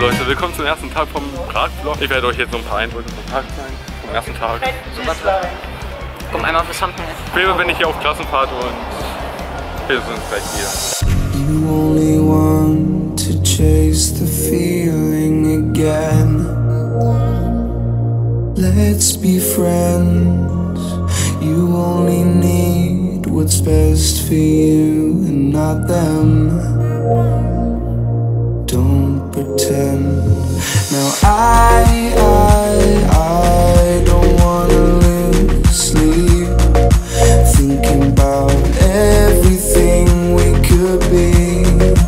Leute, willkommen zum ersten Tag vom Prag-Vlog. Ich werde euch jetzt so ein paar Eindrücke vom Tag zeigen, vom ersten Tag. Komm einmal auf das Thumbnail. Später bin ich hier auf Klassenfahrt und wir sehen uns gleich wieder. You only want to chase the feeling again. Let's be friends. You only need what's best for you and not them. Don't pretend. Now I don't wanna lose sleep, thinking about everything we could be.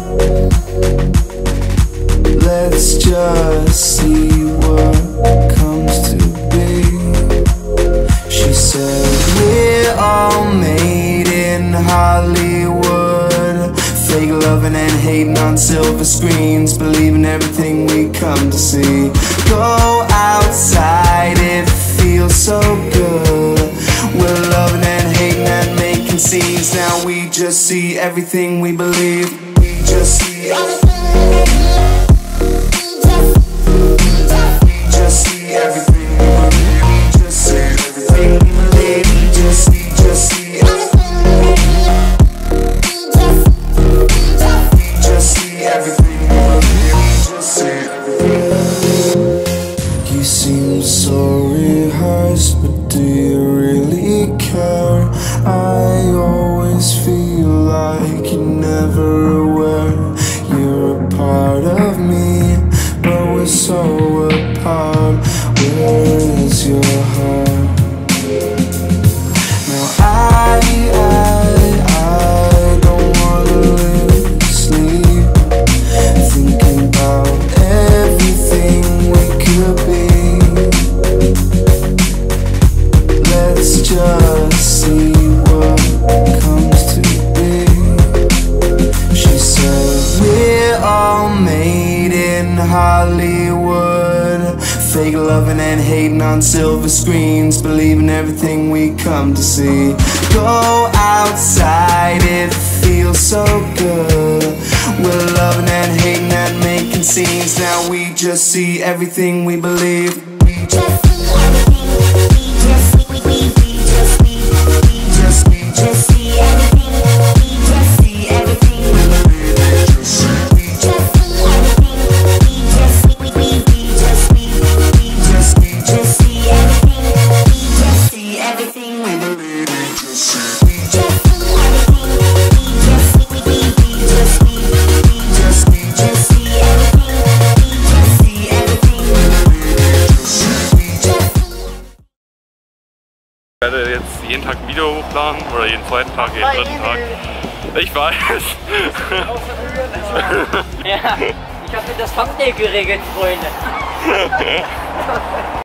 Let's just see what comes to be. She said we're all made in Hollywood, fake loving and hating on silver screens, believing everything we come to see. Go outside, it feels so good. We're loving and hating and making scenes. Now we just see everything we believe. We just see everything. We just see everything we believe. We just see everything we believe. We just see everything. We just see everything we believe. We just see everything. You seem so rehearsed, but do you really care? I always feel like you're never aware. You're a part of me, but we're so apart. Where is your heart? Now I don't wanna lose sleep, thinking about everything we could be. Let's just see what comes to be. She said we're all made in Hollywood, fake loving and hating on silver screens, believing everything we come to see. Go outside, it feels so good. We're loving and hating and making scenes. Now we just see everything we believe. We just see everything. Ich werde jetzt jeden Tag ein Video hochladen oder jeden zweiten Tag, jeden dritten Tag. Ich weiß. Ja, ich habe mir das Thumbnail geregelt, Freunde.